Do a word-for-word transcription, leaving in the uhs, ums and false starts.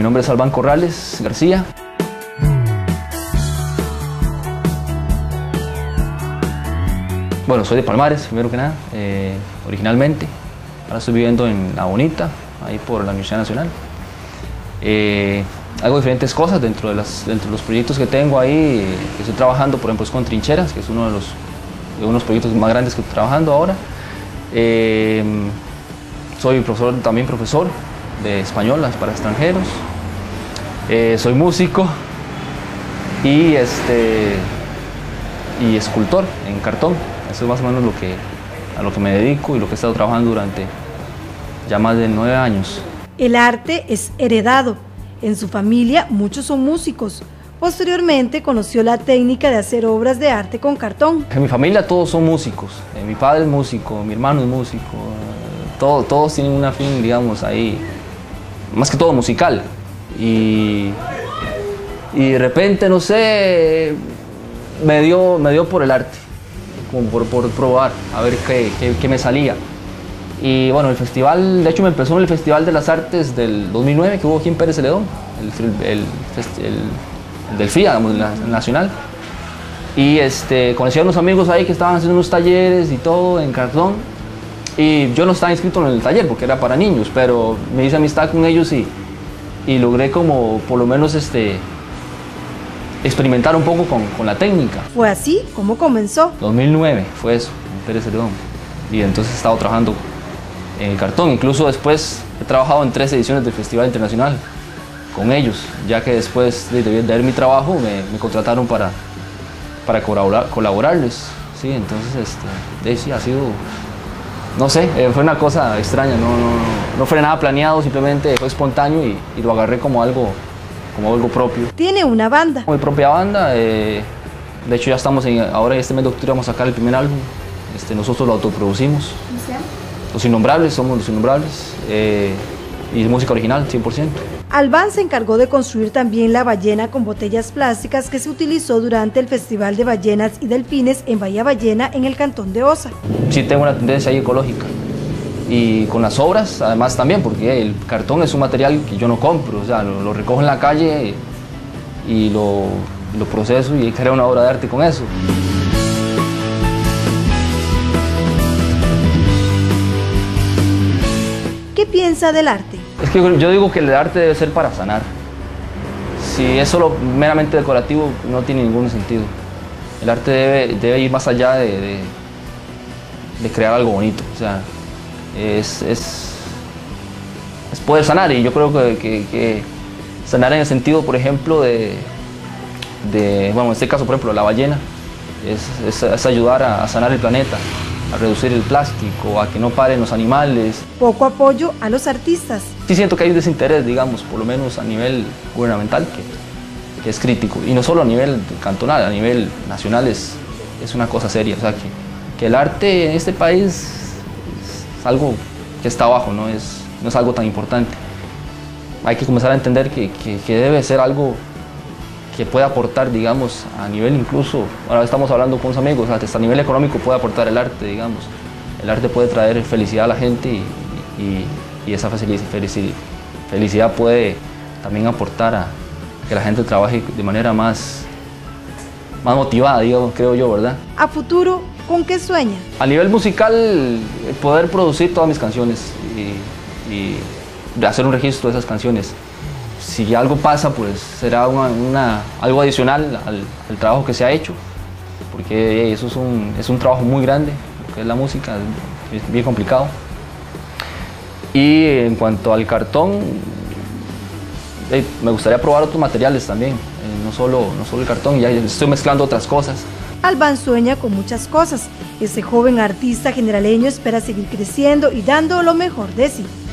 nombre es Albán Corrales García. Bueno, soy de Palmares, primero que nada, eh, originalmente. Ahora estoy viviendo en La Bonita, ahí por la Universidad Nacional. Eh, hago diferentes cosas dentro de, las, dentro de los proyectos que tengo ahí, eh, que estoy trabajando, por ejemplo, es con Trincheras, que es uno de los, de unos proyectos más grandes que estoy trabajando ahora. Eh, soy profesor, también profesor de español para extranjeros. Eh, soy músico y, este, y escultor en cartón. Eso es más o menos lo que, a lo que me dedico y lo que he estado trabajando durante ya más de nueve años. El arte es heredado. En su familia muchos son músicos. Posteriormente conoció la técnica de hacer obras de arte con cartón. En mi familia todos son músicos. Eh, mi padre es músico, mi hermano es músico. Eh, todo, todos tienen una fin, digamos, ahí, más que todo musical. Y, y de repente, no sé, me dio, me dio por el arte. Como por, por probar, a ver qué, qué, qué me salía. Y bueno, el festival, de hecho me empezó en el Festival de las Artes del dos mil nueve que hubo aquí en Pérez Celedón, el, el, el, el del F I A, digamos, el nacional. Y este, conocí a unos amigos ahí que estaban haciendo unos talleres y todo en cartón. Y yo no estaba inscrito en el taller porque era para niños, pero me hice amistad con ellos y, y logré como por lo menos este, experimentar un poco con, con la técnica. ¿Fue así como comenzó? dos mil nueve fue eso, en Pérez Celedón. Y entonces he estado trabajando en el cartón. Incluso después he trabajado en tres ediciones del Festival Internacional con ellos, ya que después de, de ver mi trabajo me, me contrataron para, para colaborar, colaborarles. Sí, entonces este, sí, ha sido, no sé, eh, fue una cosa extraña, no, no, no fue nada planeado, simplemente fue espontáneo y, y lo agarré como algo como algo propio. Tiene una banda. Mi propia banda, eh, de hecho ya estamos en, ahora en este mes de octubre vamos a sacar el primer álbum, este, nosotros lo autoproducimos. ¿Cómo se llama? Los Innombrables, somos Los Innombrables, eh, y música original, cien por ciento. Albán se encargó de construir también la ballena con botellas plásticas que se utilizó durante el Festival de Ballenas y Delfines en Bahía Ballena en el cantón de Osa. Sí tengo una tendencia ahí ecológica. Y con las obras, además también, porque el cartón es un material que yo no compro, o sea, lo, lo recojo en la calle y lo, lo proceso y creo una obra de arte con eso. ¿Qué piensa del arte? Es que yo digo que el arte debe ser para sanar. Si es solo meramente decorativo, no tiene ningún sentido. El arte debe, debe ir más allá de, de, de crear algo bonito, o sea, Es, es, es poder sanar, y yo creo que, que, que sanar en el sentido, por ejemplo, de, de, bueno, en este caso, por ejemplo, la ballena, es, es, es ayudar a, a sanar el planeta, a reducir el plástico, a que no paren los animales. Poco apoyo a los artistas. Sí siento que hay un desinterés, digamos, por lo menos a nivel gubernamental, que, que es crítico, y no solo a nivel cantonal, a nivel nacional es, es una cosa seria, o sea, que, que el arte en este país algo que está abajo, no es, no es algo tan importante. Hay que comenzar a entender que, que, que debe ser algo que pueda aportar, digamos, a nivel incluso, ahora estamos hablando con unos amigos, hasta a nivel económico puede aportar el arte, digamos. El arte puede traer felicidad a la gente y, y, y esa felicidad puede también aportar a que la gente trabaje de manera más, más motivada, digamos, creo yo, ¿verdad? A futuro, ¿con qué sueña? A nivel musical, poder producir todas mis canciones y, y hacer un registro de esas canciones. Si algo pasa, pues será una, una, algo adicional al, al trabajo que se ha hecho, porque eso es un, es un trabajo muy grande, lo que es la música, es bien complicado. Y en cuanto al cartón, eh, me gustaría probar otros materiales también, eh, no, solo, no solo el cartón, ya estoy mezclando otras cosas. Albán sueña con muchas cosas. Ese joven artista generaleño espera seguir creciendo y dando lo mejor de sí.